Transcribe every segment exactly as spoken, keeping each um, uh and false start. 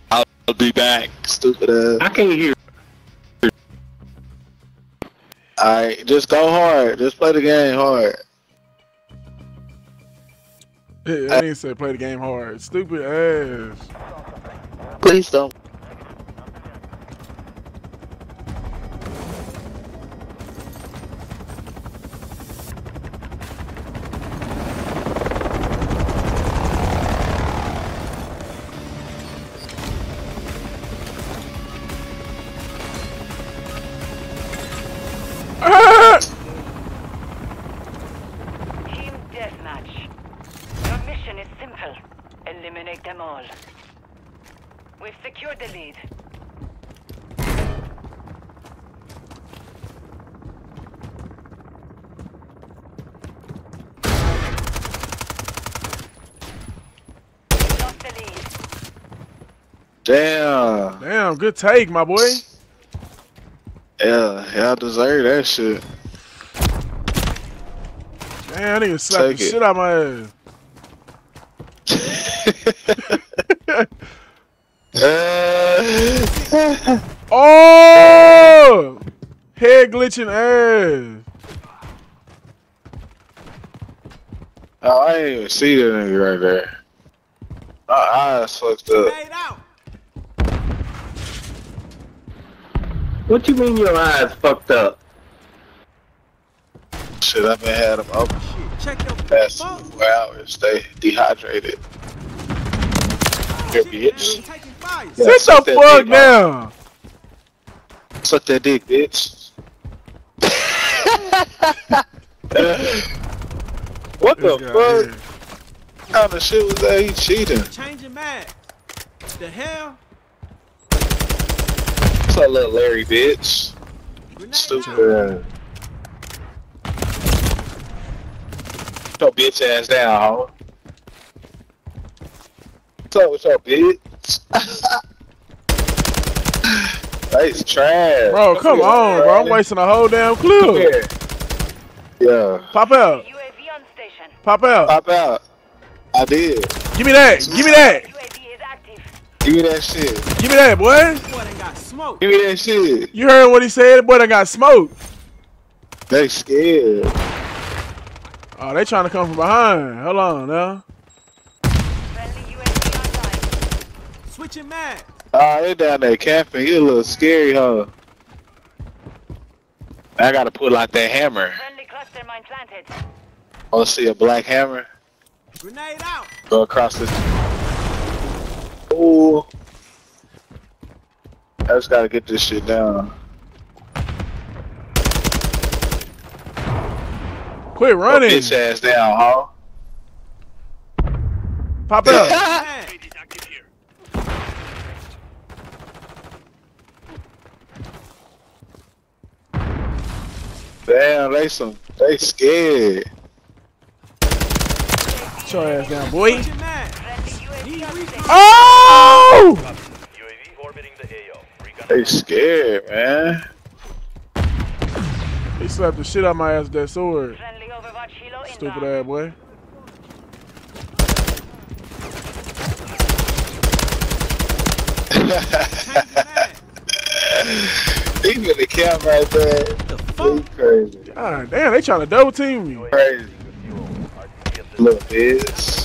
I'll be back, stupid ass. I can't hear. Alright, just go hard. Just play the game hard. I didn't say play the game hard. Stupid ass. Please don't. Team deathmatch. Your mission is simple. Eliminate them all. We've secured the lead. We lost the lead. Damn. Damn, good take, my boy. Yeah, y'all deserve that shit. Damn, I didn't slap the Take it. shit out my ass. uh, Oh! Head glitching ass. oh, I didn't even see that nigga right there. My eyes fucked up. What you mean your eyes fucked up? Shit, I've been had them open past four hours. Stay dehydrated. Here, bitch. Yeah, Sit suck the that fuck dick, down. Suck that dick, bitch. What the This guy fuck? here. What kind of shit was that? He cheating. Changing mad. The hell? What's up, little Larry, bitch? Stupid. Put your bitch ass down, ho. What's up with your bitch? That's trash. Bro, come here, on, bro. I'm wasting a whole damn Come clip. here. Yeah. Pop out. U A V on station. Pop out. Pop out. I did. Give me that. Give me that. U A V is active. Give me that shit. Give me that, boy. Boy, they got smoked. Give me that shit. You heard what he said? Boy, I got smoked. They scared. Oh, they trying to come from behind. Hold on now. Friendly U A V online. Switching mad. Oh, they down there camping. You a little scary, huh? I gotta pull out that hammer. Friendly cluster mine planted. Oh, see a black hammer? Grenade out. Go across the. Ooh. I just gotta get this shit down. Quit running. Bitch ass down, huh? Pop out. Mad. Damn, they some. They scared. Get your ass down, boy. Switching mad. Friendly U A V on station. Oh! U A V orbiting the A O. Recon They scared, man. He slapped the shit out my ass with that sword. Friendly Overwatch Hilo inbound. Stupid ass boy. Even the camp right there. The He fuck? crazy. God damn, they trying to double team me. Crazy. Little bitch.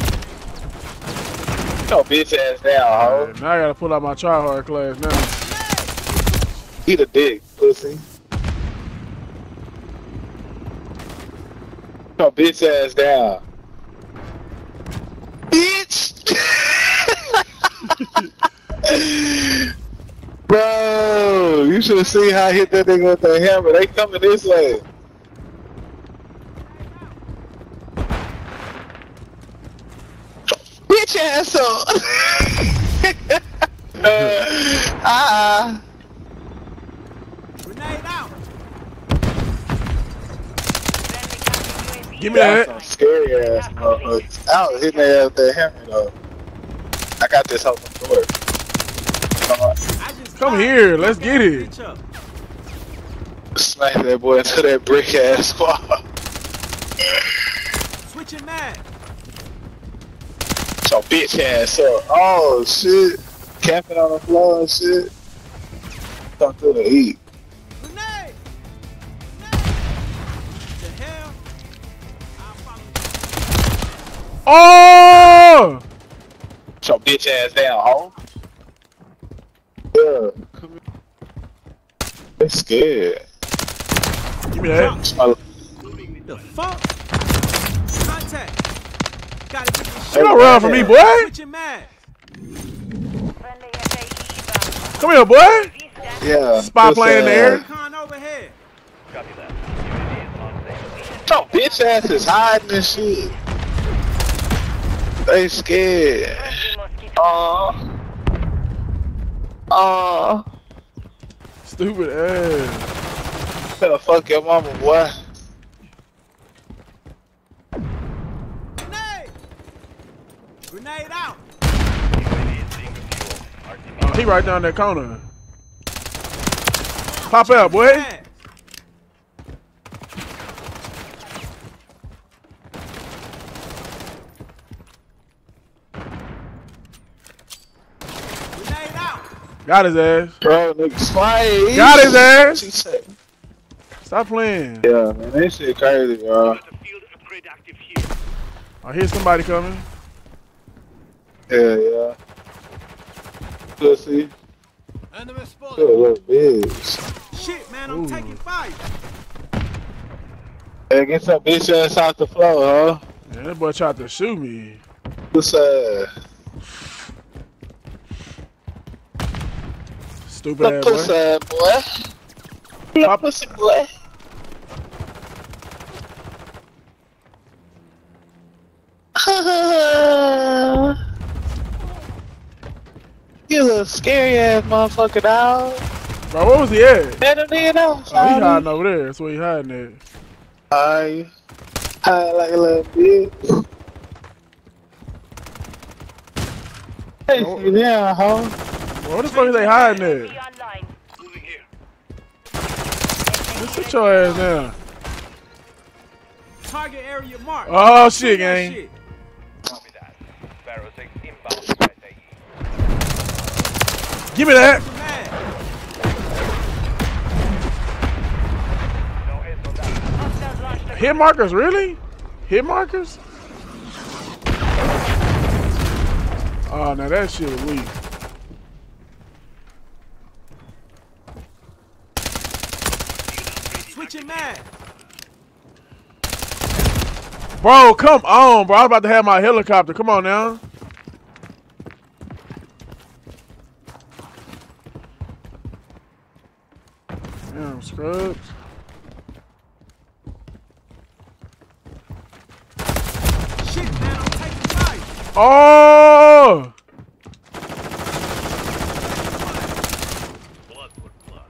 Your bitch ass down, ho. Now I gotta pull out my try hard class now. Eat a dick, pussy. Your bitch ass down. Bitch! Bro, you should have seen how I hit that nigga with that hammer. They coming this way. Bitch ass up. uh, ah. Grenade out. Give me That's that. some scary ass motherfuckers. I was hitting their ass with that hammer though. I got this open door. Come on. I just Come fired. here, let's get it. Bitch up. Smack that boy into that brick ass wall. Switching mad. Your bitch ass up. Oh shit. camping on the floor and shit. Come through the heat. Grenade! Grenade! The hell? I'll follow Oh! Shut your bitch ass down, ho. Yeah. Come here. They scared. Give me that. Smell- you. The fuck? Contact. Gotta get this You shit. don't run from me, boy. Switching mag. Friendly F A E bound. Come here, boy. Yeah. Spy plane in the air. Recon overhead. Copy that. U A V is on station. Your bitch ass is hiding and shit. They scared. Friendly mosquito. Aww. Aww. Stupid ass. Better fuck your mama, boy. Grenade! Grenade out. U A V is being refueled. R T B. Oh, he right down that corner. Pop out, boy. Mag. Grenade out. Got his ass. Bro, nigga, slide. Got his ass. She said. Stop playing. Yeah, man, that shit crazy, bro. The field upgrade active here. I hear somebody coming. Yeah, yeah. Pussy. Enemy Good spotted. little bitch. Shit, man, I'm Ooh. taking fire. Hey, get some bitch ass off the floor, huh? Man, that boy tried to shoot me. What's up? Stupid Little ass pussy boy. ass boy. Little Pop- pussy boy. You little scary ass motherfucker, dog. Bro, where was he at? Better than that, Oh, he hiding over there. That's where he hiding at. I hide like a little bitch. Hey, Oh. see there, ho. Bro, where the fuck is they hiding Be at? online. Moving here. Just sit your ass down. Target area marked. Oh, shit, Shoot that gang. shit. Copy that. Sparrow six inbound to S A E. Give me that. Mag. No S on that. Hostiles launched a Hit markers, really? Hit markers? Oh, now that shit was weak. Switching mag. Bro, come on, bro. I'm about to have my helicopter. Come on now. Damn, scrubs. Shit, man, I'm taking fire. Oh! Blood for blood.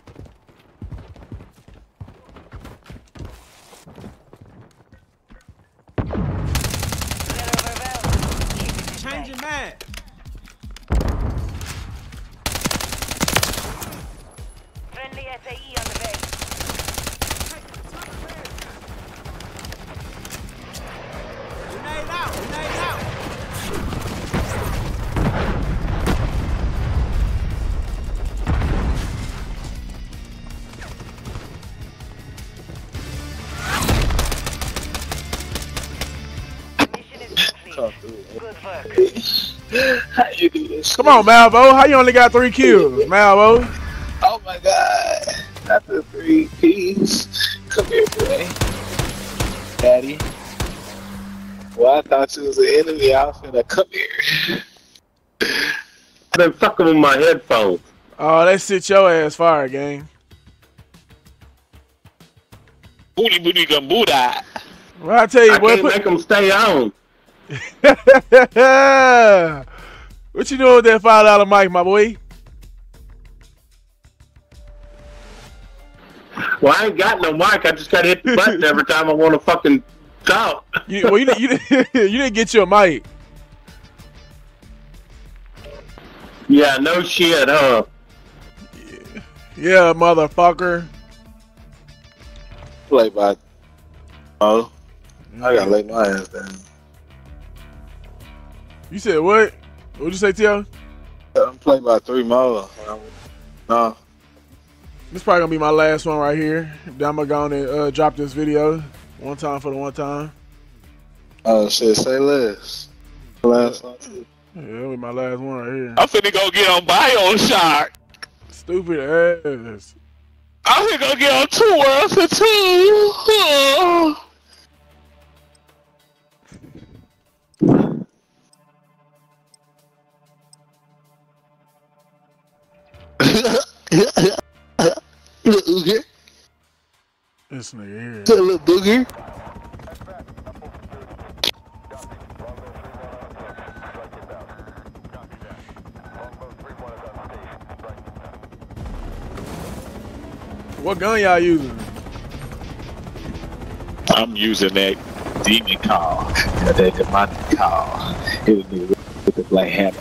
Get over valve. Changing mag. Friendly S A E on the way. Grenade out. Grenade out. Mission is complete. Good work. How you do this? Come on, Malvo. How you only got three kills, Malvo? Oh my god. Not the three P's. Come here, boy. Daddy. Well, I thought you was an enemy. I was finna come here. I've been fucking with my headphones. Oh, they sit your ass fire, gang. Booty booty gambuda. Well, I tell you, I boy, can't put... make them stay on. What you doing with that five dollar mic, my boy? Well, I ain't got no mic. I just gotta hit the button every time I want to fucking talk. You, well, you, didn't- you, didn't- you didn't get your mic. Yeah, no shit, huh? Yeah, motherfucker. Play by. Oh. I gotta lay my ass down. You said what? What'd you say, Tio? I'm can play about three more. No. This probably gonna be my last one right here. Then I'm gonna go on and uh, drop this video one time for the one time. Oh shit, say less. Last one too. Yeah, that'll be my last one right here. I'm finna go get on Bioshock. Stupid ass. I'm finna go get on Two Worlds for two. Little booger. This nigga here. Little booger. What gun y'all using? I'm using that demon call. That demonic call. It would be with the black hammer.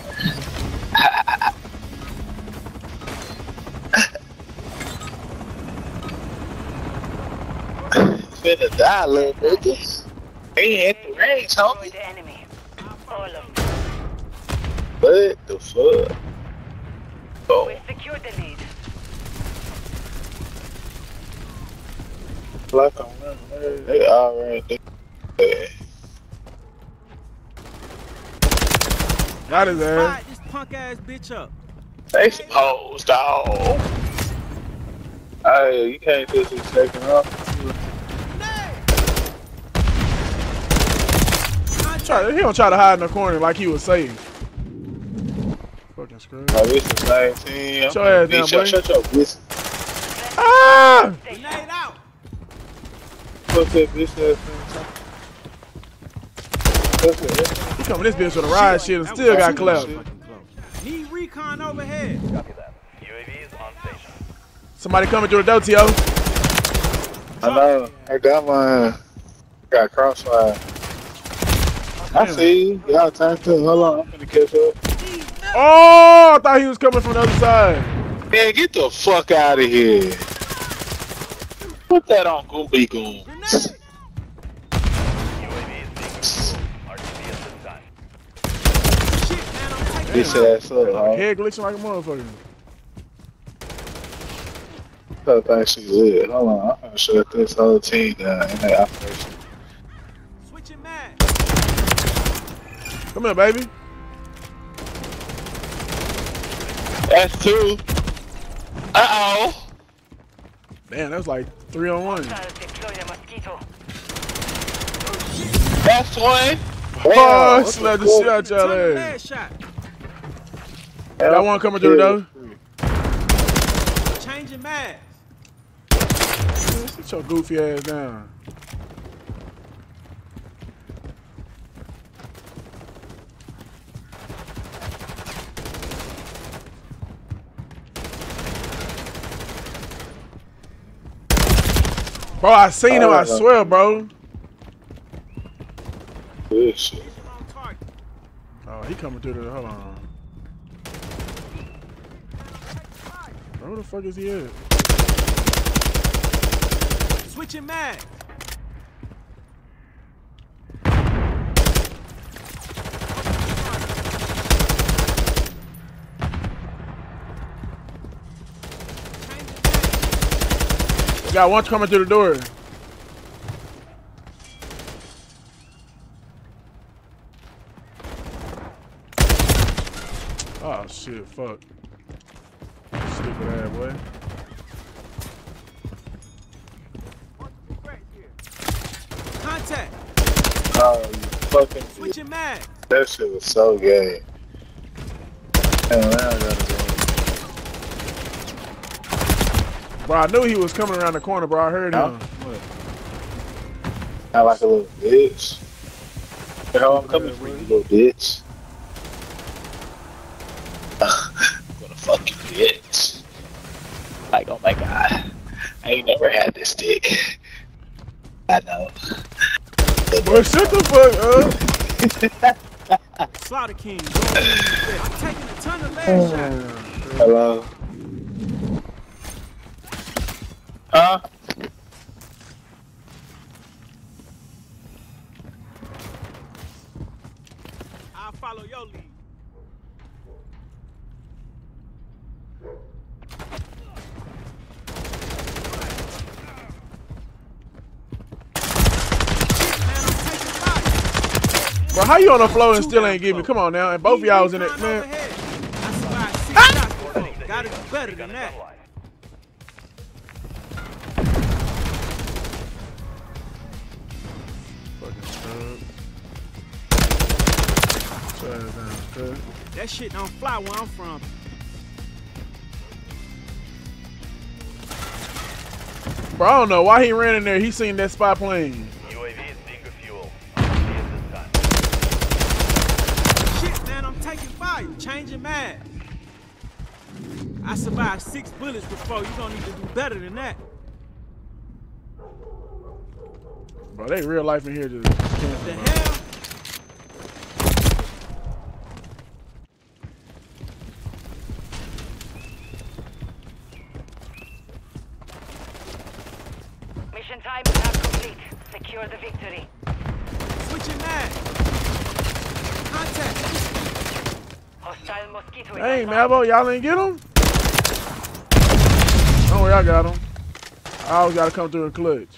Finna die, little niggas. They hit the range, homie. The enemy. All of them. What the fuck? Oh. We secured the lead. Like I'm running, they all right there. Got his ass. Fire this punk ass bitch up. They some hoes, dawg. Hey, you can't just be taking off. Try, he don't try to hide in the corner like he was safe. Fucking screw. Oh, this is nineteen. Shut your ass down, boy. Shut your bitch. Ah! Grenade out. Fuck that bitch ass thing. He coming this bitch with a ride shit and still got clapped. Need recon overhead. Copy that. U A V is on station. Somebody coming through the door, T O. I know. I got my. Got crossfire. I see you. Y'all time to. Hold on. I'm gonna catch up. Oh, I thought he was coming from the other side. Man, get the fuck out of here. Put that on Goomby Goom. U A V is being controlled. R T B at this time. Shit, man, I'm taking This it out. ass up, huh? Head glitching like a motherfucker. I think she lit. Hold on. I'm gonna shut this whole team down in that operation. Switching mad. Come here, baby. That's two. Uh oh. Damn, that was like three on one. Hostiles deploy the mosquito. That's one. Oh, slapped the shit out y'all Turn the ass. last shot. Got one coming through the door. Changing mags. Sit your goofy ass down. Bro, I seen him, I swear, bro. Good shit. On target. Oh, he coming through the, hold on. Where the fuck is he at? Switching mags. We got one coming through the door. Oh shit, fuck. Stupid ass boy. Contact. Oh, you fucking bitch. Switching mags. That shit was so gay. Man, now I gotta go. Bro, I knew he was coming around the corner, bro. I heard him. Huh? I like a little bitch. The hell I'm coming for you, little bitch. I'm gonna fuck you, bitch. Like, oh my god. I ain't never had this dick. I know. Boy, shut the fuck up. Slaughter King. I'm taking a ton of last shots. Hello. Huh? I'll follow your lead. Bro, how you on the floor and still ain't getting me? Come on now. And both of y'all was in it, man. Gotta do better than that. That shit don't fly where I'm from. Bro, I don't know why he ran in there. He seen that spy plane. U A V is being refueled. Shit, man, I'm taking fire. Changing mag. I survived six bullets before. You don't need to do better than that. Bro, they real life in here just. What the hell? Mission time is not complete. Secure the victory. Switching mag. Contact. Hostile mosquito is Hey, online. Malvo, y'all ain't get him? Don't worry, I got him. I always gotta come through and clutch.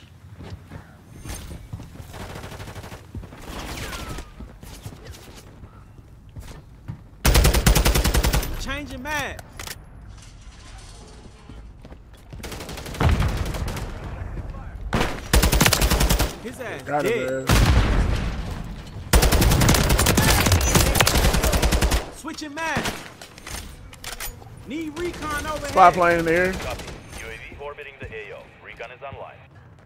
Changing mag. His ass Got dead. him, man. Switching mag. Need recon overhead. Spy plane in the air. Copy. U A V orbiting the A O. Recon is online.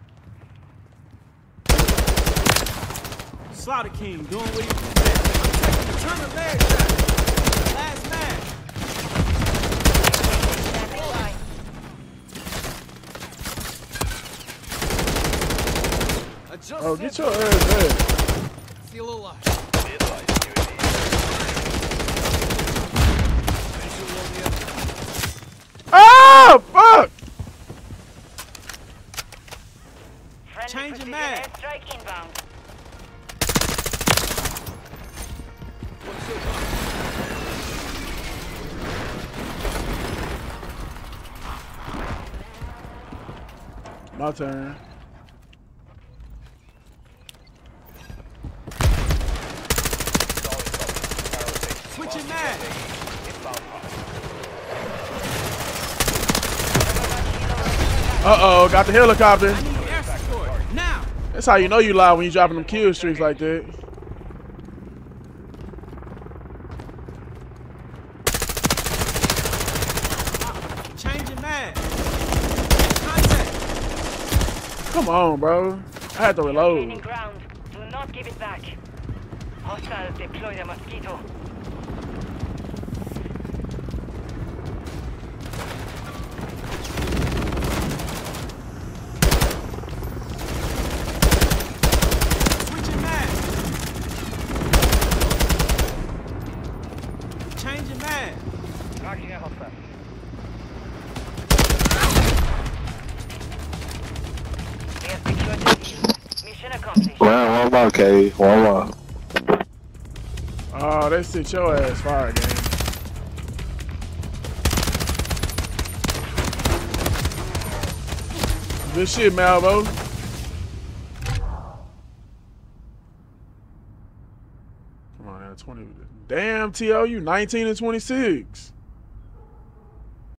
Slaughter King doing what he do best. I'm taking the turn of leg shot. Last mag. Oh, get your ass there. Feel alive. Be advised, U A V. Oh, fuck! Friendly Changing precision mag. airstrike inbound. My turn. Switching mag. Uh-oh, got the helicopter. I need air support. Now. That's how you know you lie when you dropping them kill streaks like that. Changing mag. Contact. Come on, bro. I had to Gaining reload. ground. Do not give it back. Hostiles deploy the mosquito. Switching mag. Changing mag. Tracking a hostile. We have secured the mission. Mission accomplished. Well, one more, K. One more. Oh, they sit your ass fire, game. Good shit, Malvo. Come on now, twenty. Damn, T O, you nineteen and twenty-six.